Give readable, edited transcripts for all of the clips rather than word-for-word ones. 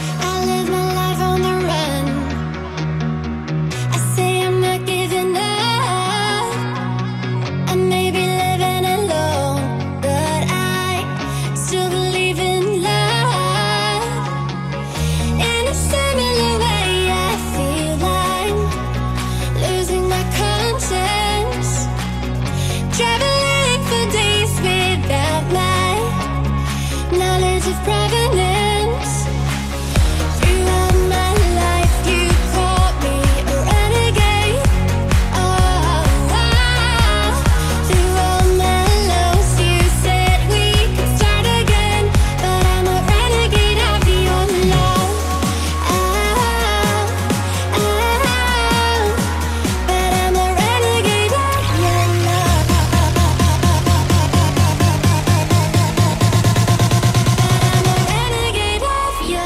I live my life on the run. I say I'm not giving up. I may be living alone, but I still believe in love. In a similar way, I feel I'm losing my conscience, traveling for days without my knowledge of provenance. Throughout my life, you called me a renegade. Oh, through all my lows, you said we could start again. But I'm a renegade of your love. But I'm a renegade of your love. I'm a renegade of you.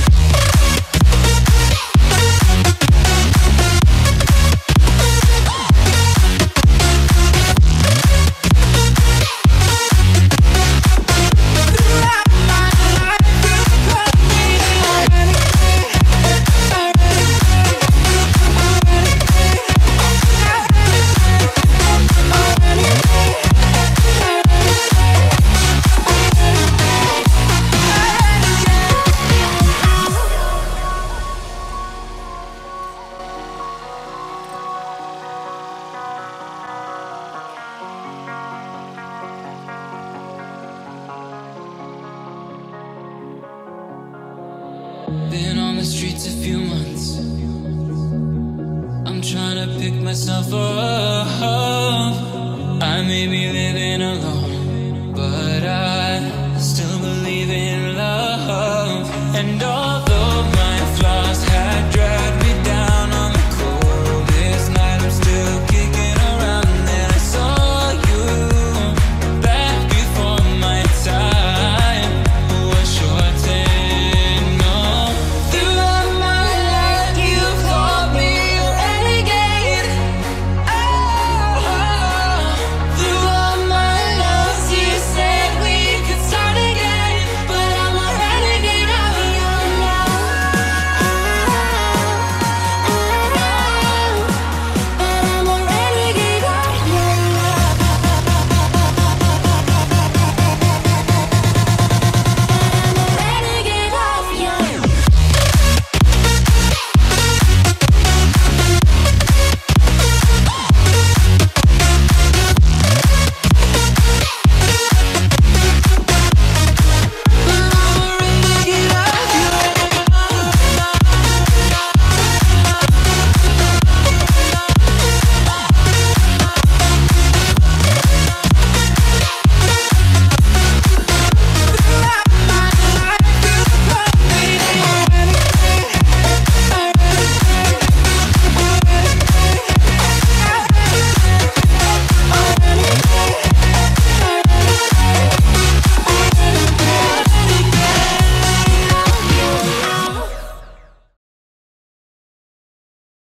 Been on the streets a few months. I'm trying to pick myself up. I may be living alone, but I still believe in love. And all